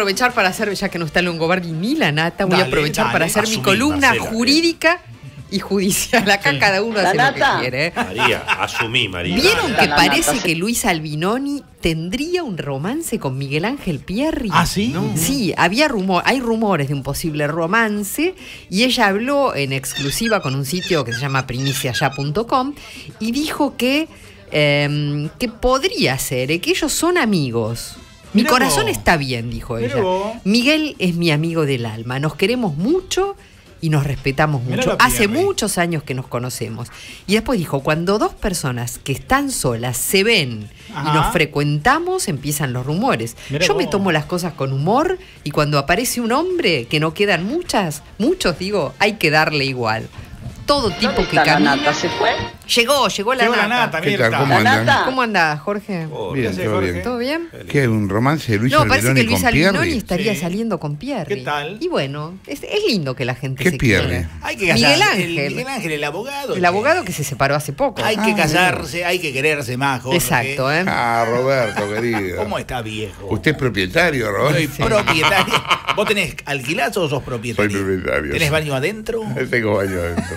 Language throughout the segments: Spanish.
aprovechar para hacer, ya que no está Longobardi ni la Nata, voy a aprovechar para hacer mi columna Marcela, jurídica y judicial. Acá cada uno hace lo que quiere. María, asumí, María. ¿Vieron que parece que Luis Albinoni tendría un romance con Miguel Ángel Pierri? ¿Ah, sí? No. Sí, hay rumores de un posible romance y ella habló en exclusiva con un sitio que se llama primiciaya.com y dijo que podría ser, que ellos son amigos. Mi corazón está bien, dijo ella. Miguel es mi amigo del alma, nos queremos mucho y nos respetamos mucho. Hace muchos años que nos conocemos. Y después dijo, cuando dos personas que están solas se ven y nos frecuentamos, empiezan los rumores. Yo me tomo las cosas con humor y cuando aparece un hombre, que no quedan muchos, digo, hay que darle igual. Todo tipo que camina. ¿La Nata se fue? Llegó la Nata. ¿Cómo anda, Jorge? Bien, todo bien. ¿Todo bien? ¿Qué? ¿Un romance de Luis Albinoni parece que Luis Albinoni estaría Sí. saliendo con Pierri. ¿Qué tal? Y bueno, es lindo que la gente ¿Qué se Pierri? quiera. Hay que casar. Miguel Ángel. Miguel Ángel, el abogado. El abogado que se separó hace poco. Hay que casarse, hay que quererse más, Jorge. Exacto, ¿eh? Ah, Roberto, querido. ¿Cómo está viejo? ¿Usted es propietario, Roberto? Soy propietario. ¿Vos tenés alquilazo o sos propietario? Soy propietario. ¿Tenés baño adentro? Tengo baño adentro.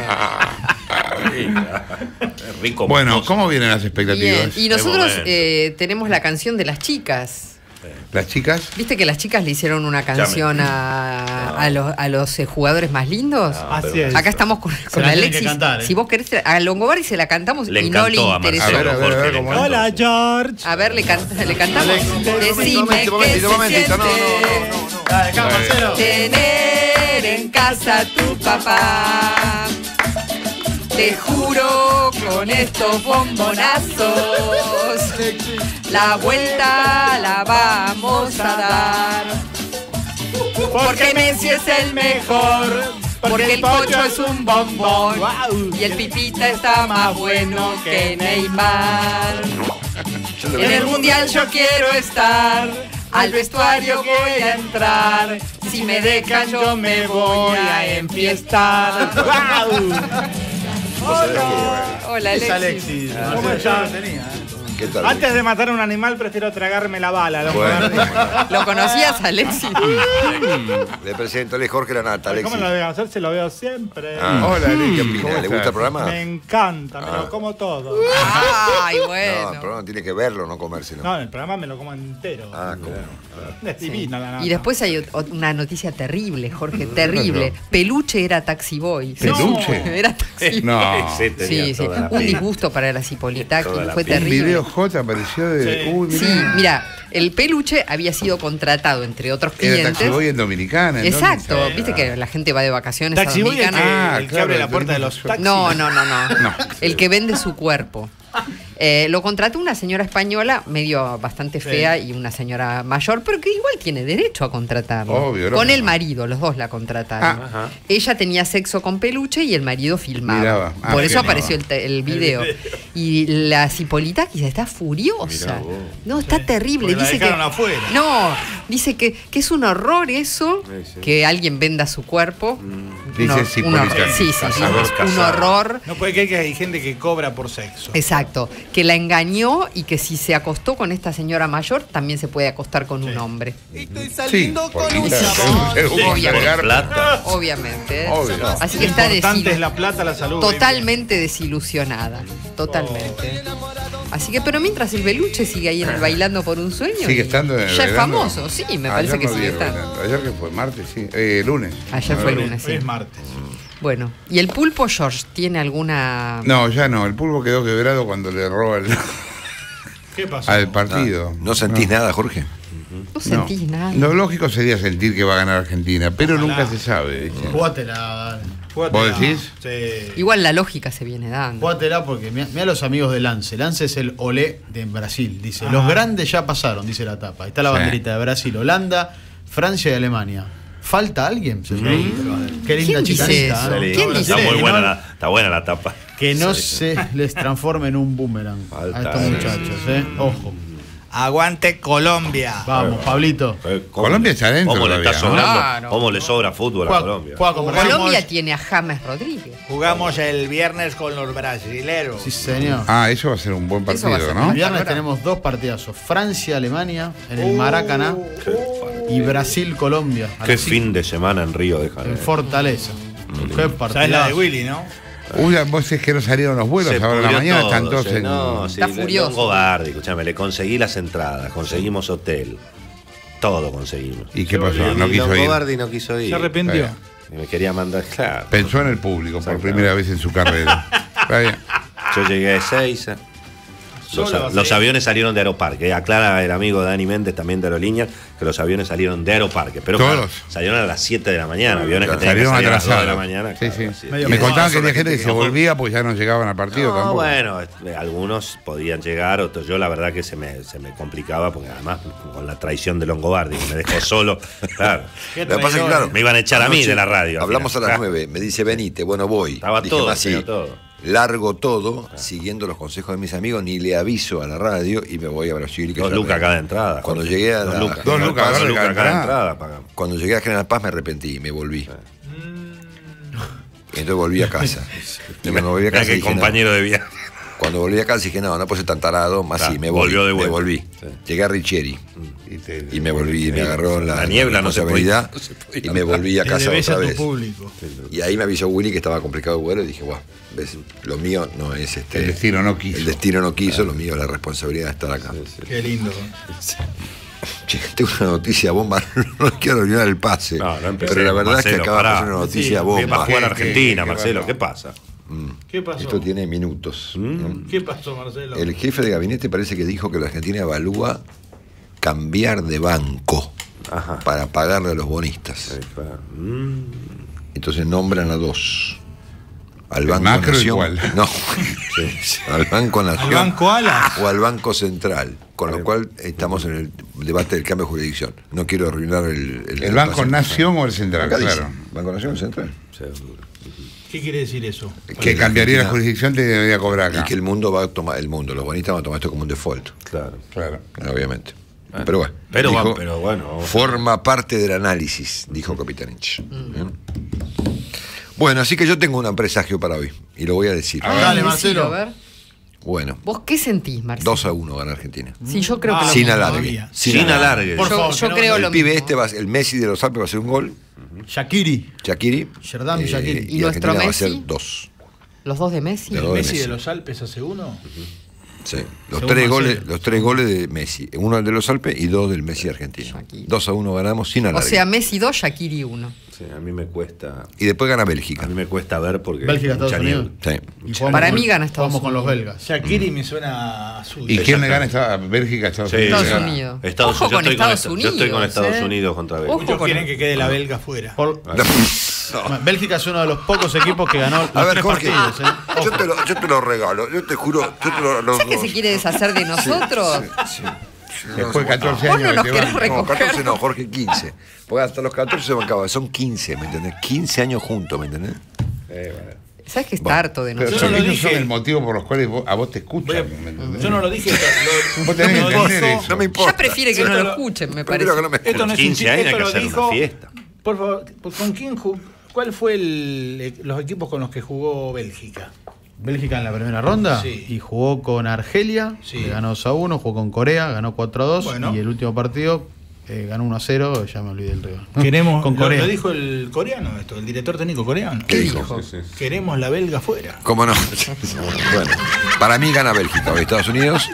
Rico. Bueno, mocoso. ¿cómo vienen las expectativas? Bien. Y nosotros momento. tenemos la canción de las chicas. ¿Las chicas? ¿Viste que las chicas le hicieron una canción a los jugadores más lindos? Así es. Acá estamos con la tienen Alexis. que cantar, ¿eh? Si vos querés, a Longobardi se la cantamos Le y no le encantó a interesó. Marcelo, A ver, Jorge, le ¿cómo encantó. Hola, George. A ver, le cantamos. Decime Momentito, qué se momentito. siente Dale, acá, Marcelo. tener en casa a tu papá. Te juro con estos bombonazos la vuelta la vamos a dar. Porque Messi es el mejor, porque el Pocho es un bombón y el Pipita está más bueno que Neymar. En el Mundial yo quiero estar, al vestuario voy a entrar, si me dejan yo me voy a enfiestar. Hola, Es Alexis. Alexis. ¿Cómo estás? ¿Qué tal? Antes de matar a un animal, prefiero tragarme la bala. ¿Lo conocías, Alexis? Le presento, él es Jorge La Nata, Alexis. ¿Cómo lo voy a hacer? Se lo veo siempre. Hola, Alexis. ¿Qué opina? ¿Le gusta el programa? Me encanta, me lo como todo. Ay, No, bueno. el programa tiene que verlo, no comérselo. No, el programa me lo como entero. Ah, ¿cómo? Es divina la Nata. Y después hay una noticia terrible, Jorge, terrible. Peluche era taxi boy. ¿Peluche? Era taxi boy. No. Sí, sí. Un disgusto para la Cipolitaki, fue Un terrible. video J apareció de... Sí. Uy, Sí, mira, el Peluche había sido contratado, entre otros Era clientes. Taxi Boy en Dominicana. ¿en Exacto, dónde? viste que la gente va de vacaciones Taxi a Boy es Dominicana. el que abre la puerta de los taxis. No. No. El que vende su cuerpo. Lo contrató una señora española, medio bastante fea, y una señora mayor, pero que igual tiene derecho a contratarlo. Obvio, con no. el marido, los dos la contrataron. Ella tenía sexo con Peluche y el marido filmaba. Miraba. Por eso filmaba. apareció el video. Y la Cipolitaki está furiosa. No, está terrible. Porque la Dice que dejaron afuera. no, dice que es un horror eso, que alguien venda su cuerpo. Dice un Cipolitaki. horror. Sí, Cazador, un cazador. horror. No puede creer que hay gente que cobra por sexo. Exacto, que la engañó y que si se acostó con esta señora mayor, también se puede acostar con un hombre. Sí, porque Obviamente. Plata. Obviamente. Obvio. Así que Lo está importante es la plata, la salud. totalmente desilusionada. Totalmente. Así que, pero mientras el Peluche sigue ahí en el Bailando por un Sueño. ¿Sigue estando en el Ya es bailando? famoso, sí, me Ayer parece que no vi sigue el estando. bailando. Ayer que fue martes, sí. Lunes. Ayer fue No, lunes, sí. Hoy es martes. Bueno, ¿y el Pulpo George tiene alguna...? No, ya no. El pulpo quedó quebrado cuando le roba ¿Qué pasó? al partido. ¿No sentís nada, Jorge? No sentís nada. Lo lógico sería sentir que va a ganar Argentina, pero Ojalá. nunca se sabe. ¿viste? Jugátela, dale. ¿Vos decís? Sí. Igual la lógica se viene dando. Jugátela porque mira los amigos de Lance. Lance es el Olé de Brasil. Dice, los grandes ya pasaron, dice la tapa. Ahí está la Sí. banderita de Brasil, Holanda, Francia y Alemania. ¿Falta alguien? Qué linda ¿Quién dice chicanita. eso? ¿eh? ¿Quién Está dice? muy buena está buena la tapa. Que no se les transforme en un boomerang Falta a estos alguien. muchachos, Ojo. Aguante Colombia. Vamos, Pablito. Colombia está adentro ¿Cómo le está todavía, ¿no? sobrando? Claro. ¿Cómo le sobra fútbol a Juega- Colombia? juega con Brasil. Colombia tiene a James Rodríguez. Jugamos el viernes con los brasileros. Sí, señor. Ah, eso va a ser un buen Eso va a partido, ser ¿no? El viernes tenemos dos partidazos. Francia-Alemania en el Maracaná. Y y Brasil-Colombia. a Qué las fin de semana en Río de 5, Janeiro. en Fortaleza. Qué ¿Sabes la de partidazo. Willy, no? Uy, vos es que no salieron los vuelos Se ahora en la pudrió mañana, todo, están todos sí, en... no, sí, Está furioso. Longobardi, escúchame, le conseguí las entradas, conseguimos hotel. Todo conseguimos. ¿Y qué pasó? No Y quiso ir. Longobardi no quiso ir. Se arrepintió. Y me quería mandar, claro. Pensó en el público por primera vez en su carrera. Está bien. Yo llegué a Ezeiza. Los aviones salieron de Aeroparque. Aclara el amigo Dani Méndez, también de Aerolíneas, que los aviones salieron de Aeroparque. Pero ¿Todos? claro, salieron a las 7 de la mañana. Aviones que tenían que Salieron salir a las 2 de la atrasados. mañana. Sí, claro, sí. así. Me contaban que Son la había gente que gente se que- volvía porque ya no llegaban al partido No, tampoco. bueno, algunos podían llegar, otros yo la verdad que se me complicaba porque además con la traición de Longobardi que me dejó solo, claro, Qué Lo que pasa es que, traidor. claro, me iban a echar a mí anoche de la radio. al Hablamos a final. las Claro. 9, me dice venite, bueno voy. Estaba Dije, todo, más sí, tenía todo. largo todo, siguiendo los consejos de mis amigos, ni le aviso a la radio y me voy a Brasil. Que 2 ya lucas me- cada entrada. Cuando Jorge. llegué a Dos la- lucas. Dos lucas, Dos cada lucas cada entrada. entrada pagamos. Cuando llegué a General Paz me arrepentí, me volví. Y entonces volví a casa. Y cuando volví a Mirá casa qué dije, compañero de viaje. cuando volví a casa dije, no puedo ser tan tarado, más Claro, sí, me voy. volvió de Me vuelta. volví. Sí. Llegué a Richieri y me volví, me agarró La niebla no se responsabilidad podía- no se podía y me volví a Le casa debes otra a tu vez. público. Y ahí me avisó Willy que estaba complicado el vuelo y dije, bueno, ves, lo mío no es El destino no quiso. El destino no quiso, lo mío es la responsabilidad de estar acá. Qué lindo. Che, tengo una noticia bomba, no quiero olvidar el pase. No, no empecé, pero la verdad es Marcelo, que acaba de pará. pasar una noticia Sí, Va a bomba. jugar ¿Qué- Argentina, qué Marcelo, pasó? ¿qué pasa? ¿Qué pasó? Esto tiene minutos. ¿Qué pasó, Marcelo? El jefe de gabinete parece que dijo que la Argentina evalúa cambiar de banco Ajá. para pagarle a los bonistas. Entonces nombran a dos. Al Banco Macro y Nación. cuál. No. Al Banco Nación. ¿Al Banco Alas? O al Banco Central. Con lo cual estamos en el debate del cambio de jurisdicción. No quiero arruinar ¿El Banco Nación o el Central? Acá dice, Claro. Banco Nación o Central. ¿Qué quiere decir eso? Que cambiaría la jurisdicción, te debería cobrar Y acá. que el mundo va a tomar, los bonistas van a tomar esto como un default. Claro. Claro. Obviamente. Pero bueno. Pero dijo, va- pero bueno. Forma parte del análisis, dijo Capitanich. Bien. Bueno, así que yo tengo un presagio para hoy. Y lo voy a decir. Dale, decilo, Marcelo. a ver. Bueno, ¿Vos qué sentís, Marcelo? 2-1 gana Argentina. Sí, yo creo que lo Sin mismo, alargue. ¿eh? Sin alargue. Por Yo, favor, yo que no- creo El lo pibe mismo. este, el Messi de los Alpes va a hacer un gol. Shaqiri. Shaqiri. Sherdam Shaqiri. ¿Y nuestro Argentina va a Messi? hacer 2. ¿Los dos de Messi? De ¿El los de Messi Messi. de los Alpes hace uno? Sí. Los Según tres Marcelo. goles de Messi. Uno de los Alpes y 2 del Messi argentino. Shaqiri. 2-1 ganamos sin O alargue. sea, Messi 2, Shaqiri 1. Sí, a mí me cuesta. Y después gana A Bélgica. mí me cuesta ver porque. Bélgica, mucha Estados niebla. Unidos. Sí. Y jugamos Para con- mí gana Estados jugamos con los Unidos. belgas. Shaqiri me suena a suyo. ¿Y quién le gana esta Bélgica, Estados Sí, Unidos? Estados sí. Unidos. Estados Ojo yo con estoy Estados Yo estoy con Unidos, Estados ¿eh? Unidos contra Bélgica. Ojo. Muchos con quieren el- que quede la belga fuera. Por- Bélgica es uno de los pocos equipos que ganó los A ver, tres Jorge, partidos. yo te lo regalo, yo te juro, yo te lo ¿Sabes que se quiere deshacer de nosotros? Después de 14 Vos años. no nos que te querés van. recoger. No, 14 no, Jorge, 15. Porque hasta los 14 se bancaba, son 15, ¿me entendés? 15 años juntos, ¿me entendés? ¿Sabes que está Bueno, harto de Pero nosotros? Yo no lo esos son dije. el motivo por los cuales a vos te escuchan. ¿me entendés? Yo no lo dije. Vos tenés que no entender dijo- eso. No me importa. Ya prefiere que no Esto lo lo- escuchen, me Prefiero parece. que no me Esto no es un 15 chiste, años hay esto que lo hacer dijo. una fiesta. Por favor, ¿con quién ¿cuál fue los equipos con los que jugó Bélgica? Bélgica en la primera ronda Sí. y jugó con Argelia, Sí. le ganó 2-1, jugó con Corea, ganó 4-2 Bueno. y el último partido ganó 1-0, ya me olvidé el rival. Queremos, con lo Corea. dijo el coreano esto, el director técnico coreano. ¿Qué dijo? Queremos la belga fuera. ¿Cómo no? Bueno, para mí gana Bélgica hoy, Estados Unidos.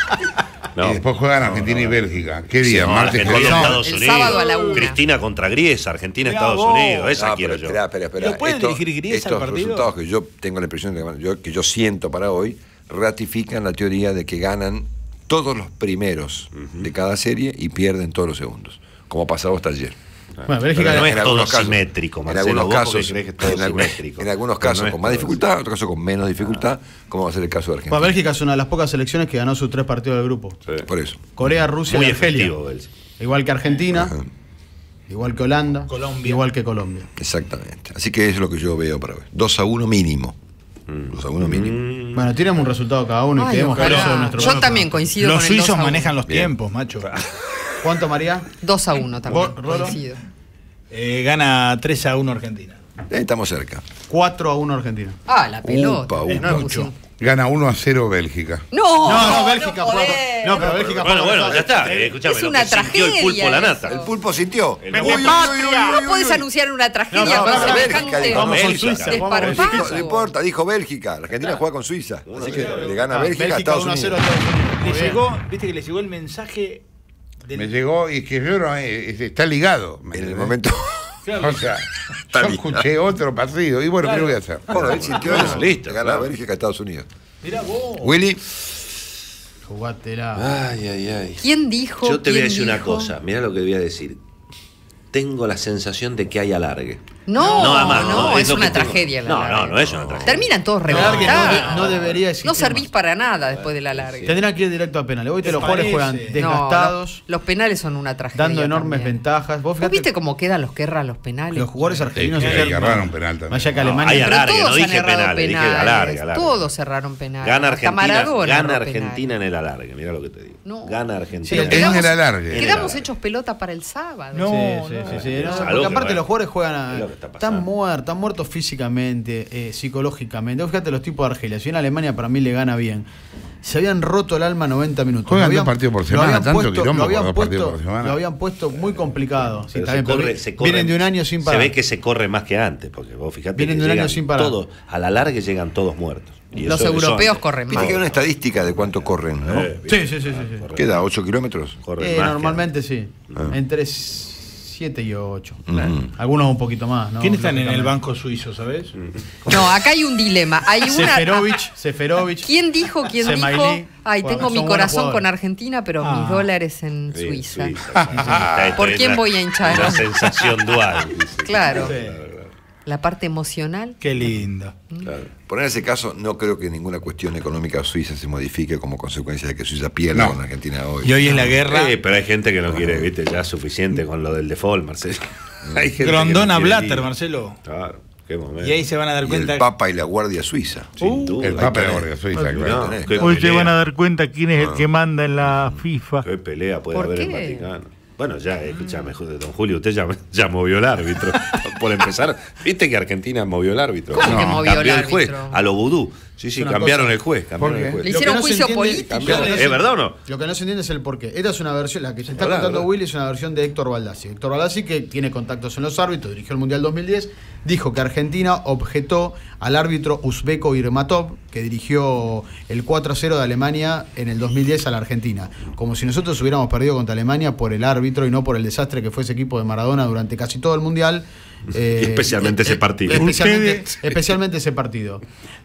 No. Y después juegan Argentina y Bélgica. ¿Qué día? No, Martes, Argentina, jueves. Estados El Unidos. sábado a la 1. Cristina contra Griesa, Argentina, Mirá Estados vos. Unidos. Esa No, quiero pero yo. espera. ¿Lo puede dirigir Griesa estos al partido? resultados que yo tengo la impresión que yo siento para hoy ratifican la teoría de que ganan todos los primeros de cada serie y pierden todos los segundos, como pasado hasta ayer. Bueno, Bélgica Pero no es En todo algunos casos- simétrico, en Marcelo. algunos ¿Vos por qué casos, crees que es todo simétrico? en algunos Pero casos no es con más todo dificultad, en otros casos con menos dificultad, como va a ser el caso de Argentina. Bueno, Bélgica es una de las pocas selecciones que ganó sus 3 partidos del grupo. Sí. Por eso. Corea, Rusia Muy y Argelia. efectivo, Bélgica. Igual que Argentina, Ajá. igual que Holanda, Colombia. igual que Colombia. Exactamente. Así que eso es lo que yo veo para hoy. 2-1 mínimo. 2-1 mínimo. Bueno, tiramos un resultado cada uno y Ay, quedemos ojalá. con eso de nuestro Yo programa. también coincido Los con el suizos 2-1. manejan los Bien. tiempos, macho. ¿Cuánto, María? 2-1 también. ¿Vos, Rolo? Coincido. Gana 3-1 Argentina. Estamos cerca. 4-1 Argentina. Ah, la pelota. Upa, No upa. lo pusimos. Gana 1-0 Bélgica. No, Bélgica podés. juega. No, pero Bélgica Bueno, juega. bueno, ya está. Escuchame, Es lo una que sintió el pulpo a la tragedia nata. eso. El pulpo sintió. ¿Cómo podés anunciar una tragedia No, con Bélgica, semejante dijo. Vamos con Bélgica. Suiza. desparpajo? No importa, dijo Bélgica. La Argentina juega con Suiza. Así que le gana Bélgica a Bélgica Estados 1-0 a Unidos. Estados Unidos. Muy Le bien. llegó, viste que le llegó el mensaje del... Me llegó y que yo no, está ligado. ¿me En el entendés? momento. O sea, Está yo ligado. escuché otro partido. Y bueno, ¿qué le voy a hacer? Bueno, él sintió eso. Listo, Le gana claro. Bélgica a Estados Unidos. Mirá vos. Willy. Jugátela. Ay, ay, ay. ¿Quién dijo? Yo te voy a ¿Quién decir una dijo? cosa. Mirá lo que voy a decir. Tengo la sensación de que hay alargue. No, además, no, es lo que una tengo. tragedia. la No, larga. no, no es una tragedia. Terminan todos El alargue revoltados. no debería existir. No servís más. para nada después de la larga. Tendrán que ir directo a penales. Hoy te ¿Te los jugadores juegan parece? desgastados, Los penales son una tragedia. dando enormes también. ventajas. ¿Vos viste cómo quedan los que erran los penales? Los jugadores argentinos Sí, ayer- agarraron penal también. Vaya que No, Alemania. hay Pero alargue, todos no han dije errado penales, dije alargue, alargue. Todos cerraron penales. Gana Hasta Argentina, Maradona gana erró Argentina penales. en el alargue, mira lo que te digo. No. Gana Sí, Argentina. en el alargue. Quedamos hechos pelota para el sábado. No. Sí, sí, sí. Es No, algo porque que aparte va- los jugadores juegan es lo que está están pasando. muertos físicamente, psicológicamente. Fíjate los tipos de Argelia. Si en Alemania para mí le gana bien. Se habían roto el alma 90 minutos. Juegan Lo habían- dos partidos por lo semana, habían tanto puesto- quilombo lo habían por dos partidos puesto- por semana. Lo habían puesto muy complicado. Sí, Pero está se bien, pero corre- se corre- vienen de un año sin parar. Se ve que se corre más que antes, porque vos fijate Vienen que de un año llegan sin parar. todos, a la larga llegan todos muertos. Y Los eso europeos antes. corren Viste más. que hay una estadística de cuánto corren, ¿no? Sí, sí, sí, sí. ¿Queda 8 kilómetros? Corren más que Normalmente sí. Ah. Entre 7 y 8. Ujú. Algunos un poquito más, ¿no? ¿Quién están en el Lógicamente. banco suizo, sabes? No, acá hay un dilema. Hay una. Seferovic. ¿Quién dijo? Semailí. Ay, Bueno, tengo son mi buenos corazón jugadores. con Argentina, pero mis dólares en Sí, Suiza. Está ¿Por en quién una- voy a hinchar? Una sensación dual. dice. Claro. Sí. La parte emocional. Qué lindo. Claro. Por en ese caso, no creo que ninguna cuestión económica suiza se modifique como consecuencia de que Suiza pierda No. con Argentina hoy. Y hoy es la guerra. Sí, pero hay gente que no quiere, viste, ya es suficiente con lo del default, Marcelo. Hay gente que Grondona no quiere Blatter, ir. Marcelo. Claro, qué momento. Y ahí se van a dar Y cuenta. el Papa y la Guardia Suiza. Sin duda. El Papa de la tenés. Guardia Suiza, No, claro. tenés. qué Hoy se pelea. van a dar cuenta quién es el que manda en la FIFA. Qué pelea puede ¿Por haber en qué? Vaticano. Bueno, ya, escuchame, don Julio, usted ya movió el árbitro. Por empezar, viste que Argentina movió el árbitro. ¿Cómo que movió cambió el juez, árbitro? a lo vudú. Sí, sí, Es una cambiaron cosa- el juez. Cambiaron ¿Por el qué? juez. Le hicieron no se juicio entiende- político. Cambiaron. Lo que no ¿Es se- verdad o no? Lo que no se entiende es el porqué. Esta es una versión, la que se está Verdad, contando verdad. Willy es una versión de Héctor Baldassi. Héctor Baldassi, que tiene contactos en los árbitros, dirigió el Mundial 2010, dijo que Argentina objetó al árbitro uzbeko Irmatov, que dirigió el 4-0 de Alemania en el 2010 a la Argentina. Como si nosotros hubiéramos perdido contra Alemania por el árbitro y no por el desastre que fue ese equipo de Maradona durante casi todo el Mundial. Y especialmente ese partido. Especialmente ese partido.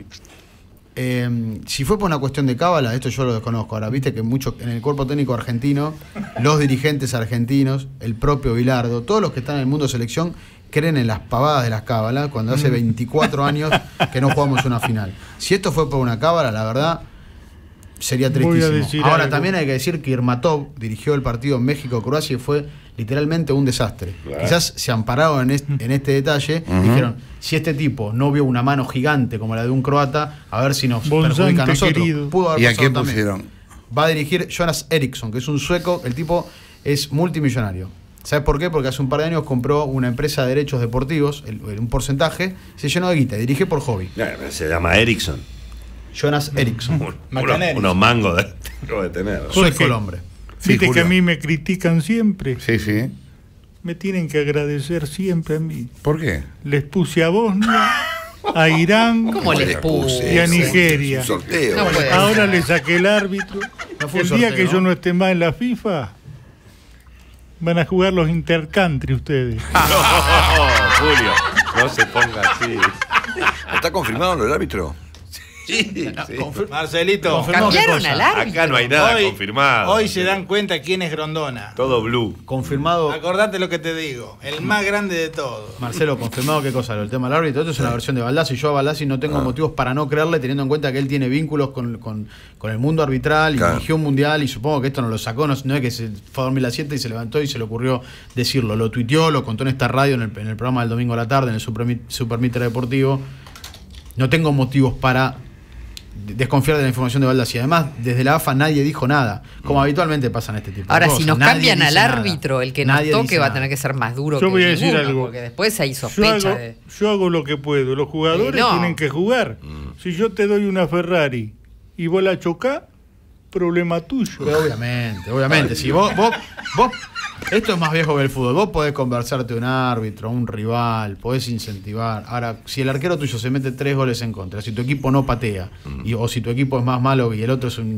Si fue por una cuestión de cábala, esto yo lo desconozco. Ahora, viste que mucho en el cuerpo técnico argentino, los dirigentes argentinos, el propio Bilardo, todos los que están en el mundo de selección creen en las pavadas de las cábalas cuando hace 24 años que no jugamos una final. Si esto fue por una cábala, la verdad sería Voy a tristísimo. decir Ahora algo. también hay que decir que Irmatov dirigió el partido en México-Croacia y fue literalmente un desastre. Claro. Quizás se ampararon en este detalle, dijeron, si este tipo no vio una mano gigante como la de un croata, a ver si nos Bonsante perjudica a nosotros. querido. Pudo haber ¿Y a pasado quién también. pusieron? Va a dirigir Jonas Eriksson, que es un sueco, el tipo es multimillonario. ¿Sabes por qué? Porque hace un par de años compró una empresa de derechos deportivos, un porcentaje, se llenó de guita, dirige por hobby. Se llama Ericsson. Jonas Eriksson. Macanelli. Unos mangos de tener. Sueco el hombre. Sí, Viste que Julio. a mí me critican siempre. Sí, sí. Me tienen que agradecer siempre a mí. ¿Por qué? Les puse a Bosnia, a Irán, ¿Cómo les puse? y a Nigeria. Un sorteo. No puede. Ahora le saqué el árbitro. No fue un El día sorteo, que yo ¿no? no esté más en la FIFA, van a jugar los intercountry ustedes. No, Julio, no se ponga así. ¿Está confirmado lo del árbitro? Sí, sí. Marcelito, Cambiaron al árbitro. Acá no hay nada hoy, confirmado. hoy se dan cuenta quién es Grondona. Todo blue. Confirmado. Acordate lo que te digo, el más grande de todos. Marcelo, confirmado qué cosa, el tema del árbitro. Esto es una versión de Baldassi. Yo a Baldassi no tengo motivos para no creerle, teniendo en cuenta que él tiene vínculos con el mundo arbitral y Claro. dirigió un mundial. Y supongo que esto no lo sacó, no es que se fue a dormir a las 7 y se levantó y se le ocurrió decirlo. Lo tuiteó, lo contó en esta radio, en el programa del domingo a la tarde, en el Supermíter Deportivo. No tengo motivos para desconfiar de la información de Baldassi. Además, desde la AFA nadie dijo nada, como habitualmente pasa en este tipo de Ahora, cosas. si nos Nadie cambian dice al nada. árbitro, el que nos Nadie toque dice va a nada. tener que ser más duro Yo que voy a decir ninguno, algo. porque después hay sospecha de... Yo hago lo que puedo. Los jugadores No. tienen que jugar. Si yo te doy una Ferrari y vos la chocás, problema tuyo. Pero obviamente. Si vos, esto es más viejo que el fútbol. Vos podés conversarte un árbitro, un rival, podés incentivar. Ahora, si el arquero tuyo se mete 3 goles en contra, si tu equipo no patea, o si tu equipo es más malo y el otro es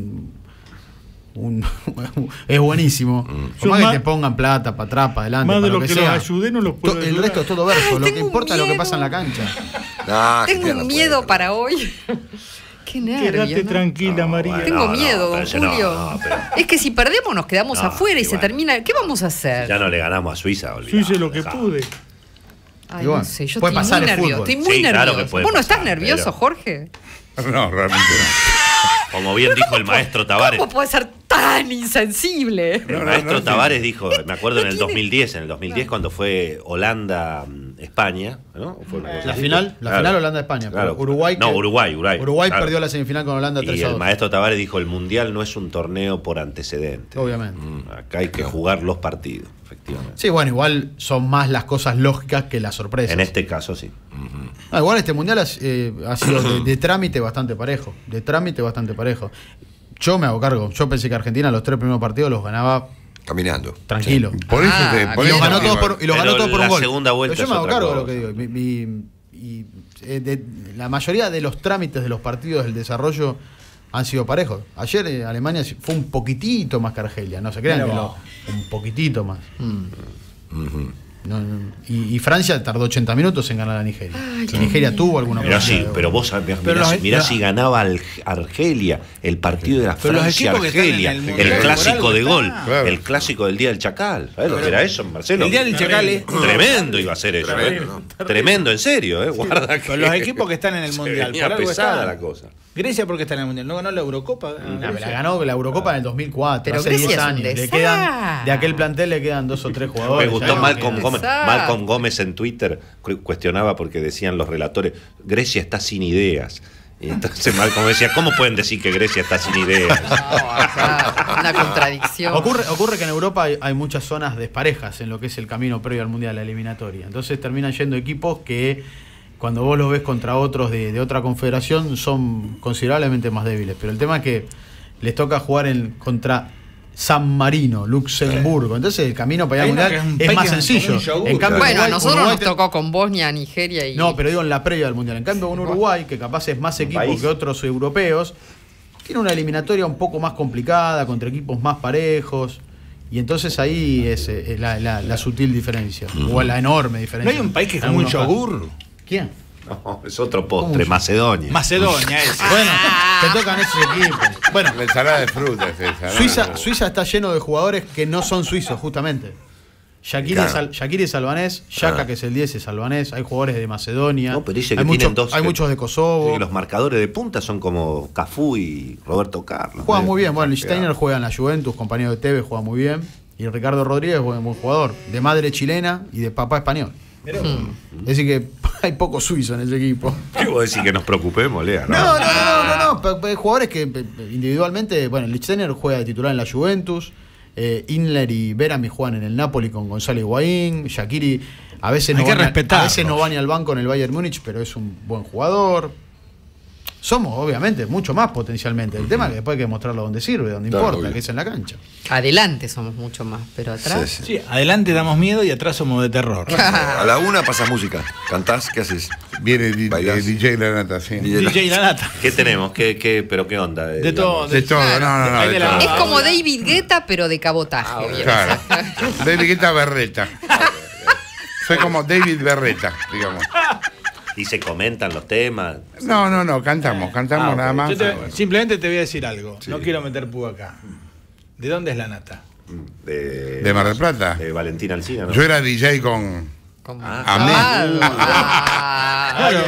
es buenísimo. Por más que te pongan plata para atrás, para adelante, Más para de lo que sea, los ayudé, no los puedo el ayudar. resto es todo verso. Lo que tengo importa es lo que miedo. pasa en la cancha. Tengo un miedo para hoy. Qué nervios. Quédate ¿no? tranquila, María. Tengo No, miedo, pero don ese Julio. pero Es que si perdemos nos quedamos No, afuera y y se bueno. termina. ¿Qué vamos a hacer? Ya no le ganamos a Suiza, olvidate. Yo hice lo que dejá. pude. Ay, Y bueno, no sé, yo puede estoy pasar muy el nervioso. fútbol. Estoy muy Sí, claro nervioso. que puede ¿Vos no pasar, estás nervioso, pero- Jorge? No, realmente no. Como bien dijo el maestro Tavares. ¿Cómo puede ser tan insensible? El maestro sí. Tavares dijo, me acuerdo en el 2010, cuando fue Holanda-España, ¿no? Fue una cosa La así. final Claro. Holanda-España. Claro. Uruguay Uruguay claro. perdió la semifinal con Holanda 3-2. Y el maestro Tavares dijo, el Mundial no es un torneo por antecedentes. Obviamente. Acá hay que jugar los partidos, efectivamente. Sí, bueno, igual son más las cosas lógicas que las sorpresas. En este caso, sí. Igual este mundial ha sido de trámite bastante parejo. Yo me hago cargo. Yo pensé que Argentina los 3 primeros partidos los ganaba Caminando. tranquilo. Por eso Ah, por Y los eso ganó te todos digo. por, y los Pero ganó todos por la un gol. segunda vuelta Pero yo me es hago otra cargo de lo cosa. que digo. La mayoría de los trámites de los partidos del desarrollo han sido parejos. Ayer Alemania fue un poquitito más que Argelia. No se crean que un poquitito más. Y Francia tardó 80 minutos en ganar a Nigeria. Y Nigeria tuvo alguna Pero sí, oportunidad. pero vos Pero mirá si ganaba Argelia el partido de la Pero los equipos que están Francia-Argelia, en el el, Mundial clásico por algo de gol, están. Claro. el clásico del Día del Chacal. ¿Sabés lo que era eso, Marcelo? El Día del Chacal es. Tremendo iba a ser eso, Tremendo, en serio, guarda que Pero los equipos que están en el se Mundial, venía por algo pesada están. la cosa. Grecia, porque está en el Mundial. ¿No ganó la Eurocopa? La ganó la Eurocopa en el 2004, Pero hace Grecia 10 es un años. Le desastre. quedan, de aquel plantel le quedan 2 o 3 jugadores. Me gustó ya no Malcolm quedan. Gómez. Exacto. Malcolm Gómez en Twitter cuestionaba porque decían los relatores, Grecia está sin ideas. Y entonces Malcolm decía, ¿cómo pueden decir que Grecia está sin ideas? No, acá, una contradicción. Ocurre que en Europa hay muchas zonas desparejas en lo que es el camino previo al Mundial, la eliminatoria. Entonces terminan yendo equipos que cuando vos los ves contra otros de otra confederación son considerablemente más débiles. Pero el tema es que les toca jugar contra San Marino, Luxemburgo. Entonces el camino para ir al Hay uno Mundial que es es un más país sencillo. con un yogur. En cambio, Bueno, a Uruguay- nosotros Uruguay nos tocó con Bosnia, Nigeria y. No, pero digo en la previa del Mundial. En cambio, un Uruguay, que capaz es más equipo país. que otros europeos, tiene una eliminatoria un poco más complicada, contra equipos más parejos. Y entonces ahí es la sutil diferencia. O la enorme ¿No diferencia. hay un país que es En como un algunos yogur? casos. ¿Quién? No, es otro postre, Macedonia. Macedonia, ese. Bueno, te tocan esos equipos. Bueno, La ensalada de frutas esa. ¿no? Suiza está lleno de jugadores que no son suizos, justamente. Shaqiri es albanés, Xhaka, que es el 10, es albanés. Hay jugadores de Macedonia. No, pero dice que hay tienen muchos, dos. hay muchos de Kosovo. Dice que los marcadores de punta son como Cafú y Roberto Carlos. Juega muy bien. Bueno, Steiner juega en la Juventus, compañero de Tevez, juega muy bien. Y Ricardo Rodríguez es buen jugador. De madre chilena y de papá español. Es decir que hay poco suizo en ese equipo. ¿Qué vos decís que nos preocupemos, Lea? No. Hay jugadores que individualmente, bueno, Lichtsteiner juega de titular en la Juventus. Inler y Berami juegan en el Napoli con Gonzalo Higuaín. Shaqiri a veces Hay que a respetarlos. veces no va ni al banco en el Bayern Múnich, pero es un buen jugador. Somos, obviamente, mucho más potencialmente. El tema es que después hay que mostrarlo donde sirve, donde Claro, importa, obvio. que es en la cancha. Adelante somos mucho más, pero atrás. Sí. Sí, adelante damos miedo y atrás somos de terror. A la una pasas música. ¿Cantás? ¿Qué haces? Viene ¿Bailás? DJ La Nata, sí. DJ. DJ La Nata. ¿Qué tenemos? ¿Pero qué onda? De todo. De todo, no. Hay de de la- todo. Es como David Guetta, pero de cabotaje. ¿vieron? Claro. David Guetta Berreta. Soy como David Berreta, digamos. Y se comentan los temas. No, cantamos Ah, nada ok. más. Yo te- Bueno. Simplemente te voy a decir algo. Sí. No quiero meter púa acá. ¿De dónde es la nata? ¿De Mar del Plata? De Valentín Alsina, ¿no? Yo era DJ con Como- Amén. Claro.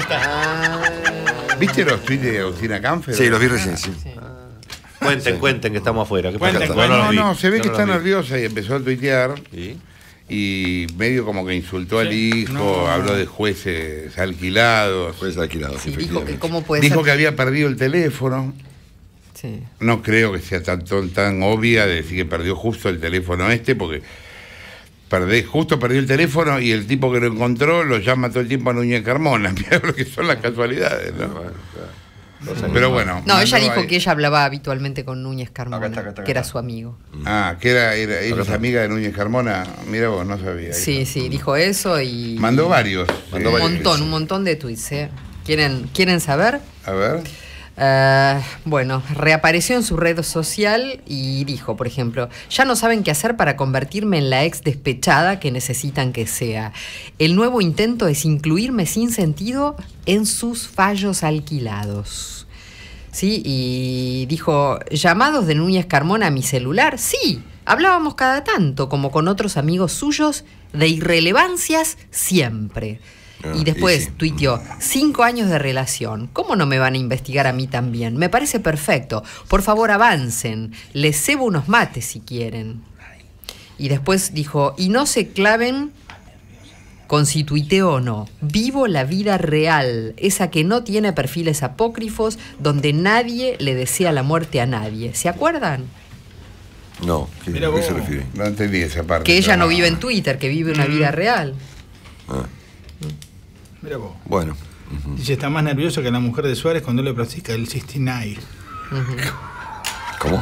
¿Viste los tweets de Agustina Canfer? Sí, los vi recién, sí. Cuenten que estamos afuera. ¿Qué Cuenten, pasa? cuenten. los vi. No, se ve Yo que no está los vi. nerviosa y empezó a tuitear ¿Sí? y medio como que insultó al hijo, habló de jueces alquilados, Pues alquilado, Sí, dijo que efectivamente. cómo puede dijo ser. que había perdido el teléfono. Sí. No creo que sea tan obvia de decir que perdió justo el teléfono porque justo perdió el teléfono y el tipo que lo encontró lo llama todo el tiempo a Núñez Carmona. Mirá lo que son las casualidades, ¿no? Pero bueno. No, ella mandó dijo ahí- que ella hablaba habitualmente con Núñez Carmona, Acá está, que era acá. su amigo. Ah, que ella es amiga de Núñez Carmona. Mira vos, no sabía. Ahí Sí, está. sí, dijo eso y... Mandó varios. un montón de tweets. ¿Quieren saber? A ver. Bueno, reapareció en su red social y dijo, por ejemplo, ya no saben qué hacer para convertirme en la ex despechada que necesitan que sea. El nuevo intento es incluirme sin sentido en sus fallos alquilados. ¿Sí? Y dijo, llamados de Núñez Carmona a mi celular. Sí, hablábamos cada tanto, como con otros amigos suyos, de irrelevancias siempre. Y después tuiteó, 5 años de relación, ¿cómo no me van a investigar a mí también? Me parece perfecto, por favor avancen, les cebo unos mates si quieren. Y después dijo, y no se claven con si tuiteo o no, vivo la vida real, esa que no tiene perfiles apócrifos, donde nadie le desea la muerte a nadie. ¿Se acuerdan? No, ¿a Mira qué vos. se refiere? No entendí esa parte. Que ella no pero vive en Twitter, que vive una vida real. Ah, Mira vos. bueno. Dice, está más nervioso que la mujer de Suárez cuando le practica el 69. ¿Cómo?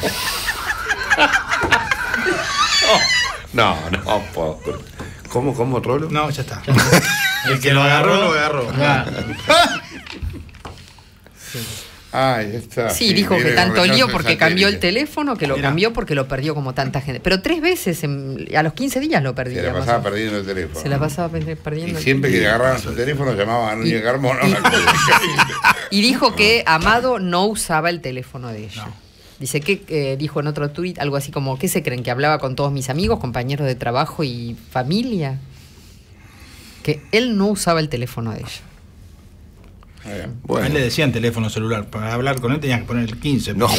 No, pobre. ¿Cómo, Rolo? No, ya está. El que lo agarró, lo agarró. Ah, ya está. Sí, dijo que viene tanto con lío rechazo porque de cambió el satélite. teléfono, que lo Mirá. cambió porque lo perdió como tanta gente. Pero 3 veces, a los 15 días lo Se perdía. la más pasaba o menos. perdiendo el teléfono. Se la pasaba Y perdiendo. siempre que le agarraban su teléfono llamaban a Núñez Carmona. Y dijo que Amado no usaba el teléfono de ella. Dice que dijo en otro tuit algo así como, ¿qué se creen? ¿Que hablaba con todos mis amigos, compañeros de trabajo y familia? Que él no usaba el teléfono de ella. A él Bueno. le decían teléfono celular. Para hablar con él tenían que poner el 15. No.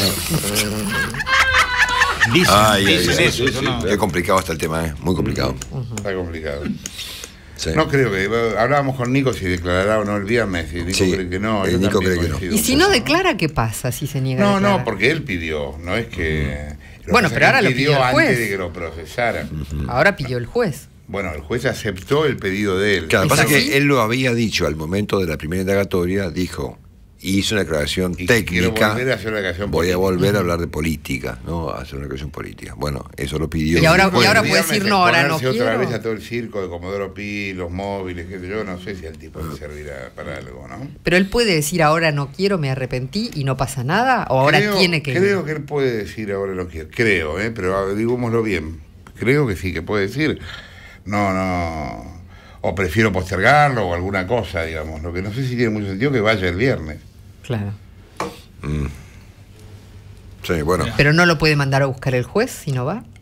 Dicen, Ay, ay, dicen ay, eso. sí, Yo sí. no- Qué complicado está el tema, ¿eh? Muy complicado. Está complicado. Sí. No creo que. Hablábamos con Nico si declarará o no el viernes. Y Nico Sí, cree que no. el yo Nico también cree que no. coincido Y un si poco. no declara, ¿qué pasa si se niega a No, declarar? no, porque él pidió. No es que. Lo Bueno, que pero pasa ahora es que lo pidió el juez. antes de que lo procesaran. Ahora pidió el juez. Bueno, el juez aceptó el pedido de él. Claro, lo que pasa es así? que él lo había dicho al momento de la primera indagatoria, dijo, hizo una declaración Y que quiero técnica, volver a hacer una declaración voy a política. volver a hablar de política, ¿no? A hacer una declaración política. Bueno, eso lo pidió. Y ahora- Bueno, y ahora el puede viernes decir, no, ahora no exponerse otra quiero. vez a todo el circo de Comodoro Pi, los móviles, que yo no sé si al tipo le servirá para algo, ¿no? Pero él puede decir, ahora no quiero, me arrepentí y no pasa nada, o ahora tiene que... Creo que él puede decir ahora lo quiero. Creo, pero digámoslo bien. Creo que sí, que puede decir. No. O prefiero postergarlo o alguna cosa, digamos. Lo que no sé si tiene mucho sentido que vaya el viernes. Claro. Sí, bueno. Pero no lo puede mandar a buscar el juez si no va.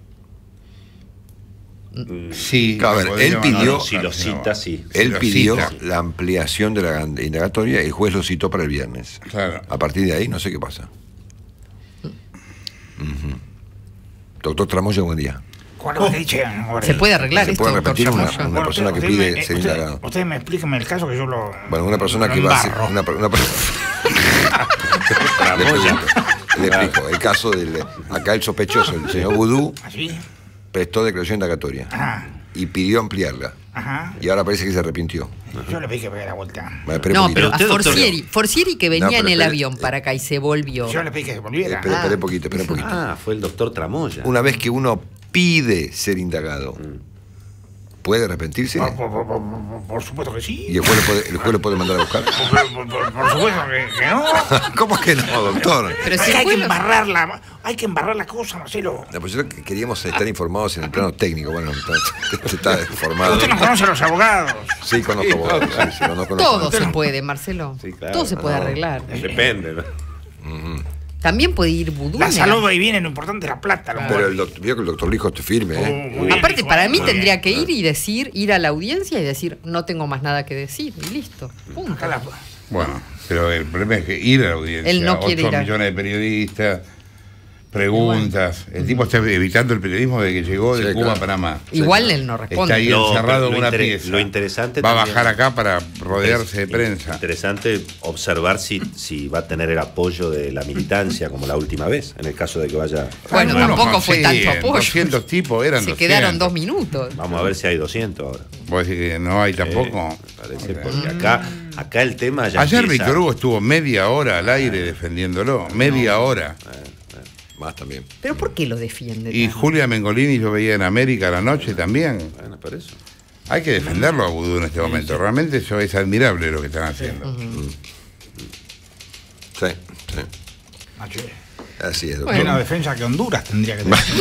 Sí. A ver, lo podría él mandar a pidió- buscar, Si lo si no cita, va. sí. Si Él lo pidió cita. la ampliación de la indagatoria y el juez lo citó para el viernes. Claro. A partir de ahí, no sé qué pasa. Doctor Tramoya, buen día. Se puede arreglar ¿Se esto, puede doctor repetir una Chamoyo? persona que pide ser indagado? Ustedes me explican el caso que yo lo. Bueno, una persona lo que va a ser. embarro. Le pregunto, le explico. El caso del. Acá el sospechoso, el señor Vudú, ¿Así? prestó declaración indagatoria Ajá. y pidió ampliarla. Ajá. Y ahora parece que se arrepintió. Yo le pedí que me dé la vuelta. Bueno, espere un No, poquito. pero a usted, doctor, Forcieri que venía No, pero en el espere, avión para acá y se volvió. Yo le pedí que se volviera. Espere un poquito, espere un poquito. Ah, fue el doctor Tramoya. Una vez que uno pide ser indagado, ¿puede arrepentirse? Por supuesto que sí. ¿Y el juez lo puede mandar a buscar? Por supuesto que no. ¿Cómo que no, doctor? Pero si Es que el hay que juez lo- embarrar la cosa, Marcelo. No, pues nosotros queríamos estar informados en el plano técnico. Bueno, está informado. Usted no conoce a los abogados. Sí, conozco abogados. Sí, conozco Todo se abogados. puede, Marcelo. Sí, claro. Todo se puede arreglar. Depende, ¿no? También puede ir Vudú. La salud va y viene, lo importante es la plata. Lo Pero mueve. vio que el doctor Lijo te firme, ¿eh? Muy bien, Aparte, hijo, para mí muy tendría bien. que ir y decir, ir a la audiencia y decir, no tengo más nada que decir, y listo. Punto. Acá la- Bueno, pero el problema es que ir a la audiencia, Él no quiere 8 ir a- millones de periodistas, preguntas. El tipo está evitando el periodismo de que llegó de Sí, Cuba claro. a Panamá. Igual él no responde. Está ahí encerrado en una pieza. Lo interesante va a también- bajar acá para rodearse de prensa. Interesante observar si va a tener el apoyo de la militancia como la última vez, en el caso de que vaya. Bueno, tampoco fue tanto apoyo. 200 tipos eran Se 200. quedaron 2 minutos. Vamos a ver si hay 200 ahora. ¿Vos decís que no hay tampoco? Parece, Ok. porque acá el tema ya Ayer empieza- Víctor Hugo estuvo media hora al aire defendiéndolo. Media hora. Más también. ¿Pero por qué lo defiende? Y tanto? Julia Mengolini yo veía en América a la noche también. Bueno, por eso. Hay que defenderlo a Vudú en este momento. Realmente eso es admirable lo que están haciendo. Sí, sí. Así es, doctor. Buena defensa que Honduras tendría que tener.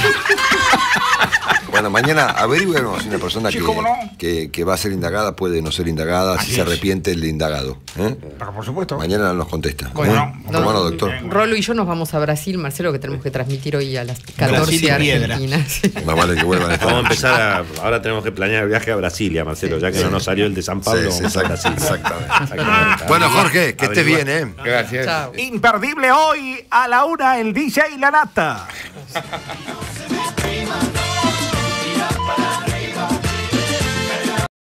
Bueno, mañana averiguemos si una persona Sí, cómo no. que va a ser indagada puede no ser indagada, si Así se es. arrepiente el indagado. ¿Eh? Pero por supuesto. Mañana nos contesta. Bueno, ¿Cómo no, doctor? Rolo y yo nos vamos a Brasil, Marcelo, que tenemos que transmitir hoy a las 14 Brasil y Piedra. Argentina. Sí. Más vale que vuelvan a estar. Vamos a empezar ahora tenemos que planear el viaje a Brasilia, Marcelo, ya que no nos salió el de San Pablo, Sí, sí, vamos a Brasil. exactamente. Bueno, Jorge, que estés bien, ¿eh? Gracias. Chao. Imperdible hoy a la 1 el DJ La Nata.